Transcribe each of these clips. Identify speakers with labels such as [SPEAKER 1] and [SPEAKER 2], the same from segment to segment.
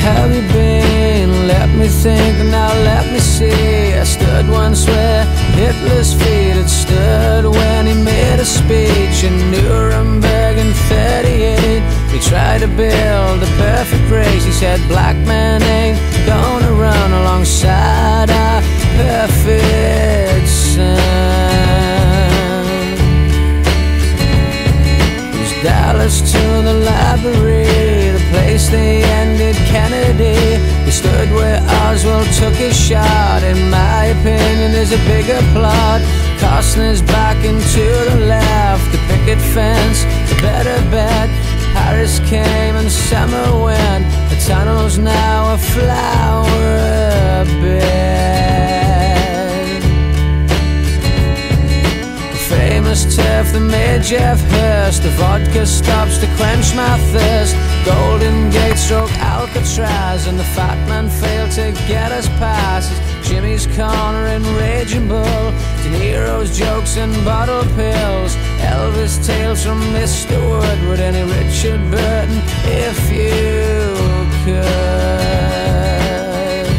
[SPEAKER 1] have you been? Let me think, now let me see. I stood once where Hitler's feet had stood when he made a speech in Nuremberg in '38. He tried to build the perfect race. He said black men ain't gonna run alongside our perfect son. It was Dallas to the library, the place they ended Kennedy. He stood where Oswald took his shot. In my opinion, there's a bigger plot. Costner's backing to the left, the picket fence, the better bet. Paris came and summer went. The tunnel's now a flower bed. The famous turf that made Jeff Hurst. The vodka stops to quench my thirst. Golden Gate stroke Alcatraz, and the fat man failed to get us past. Jimmy's Corner and Raging Bull, De Niro's jokes and bottle pills, Elvis tales from Mr. Woodward, and Richard Burton, if you could.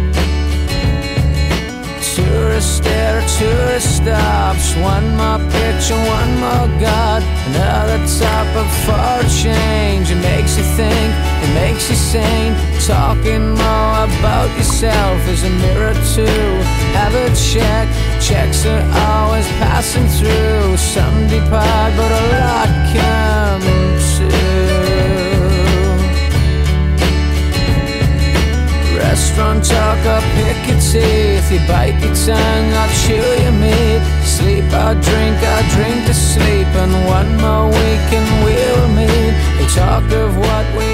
[SPEAKER 1] Tourist stare, tourist stops, one more picture, one more God, another top up for a change. It makes you think, it makes you sane. Talking more about yourself is a mirror to have a check. Checks are always passing through. Some depart, but a lot come too. Restaurant talk or pick your teeth. You bite your tongue or chew your meat. Sleep or drink to sleep. And one more week and we'll meet. We talk of what we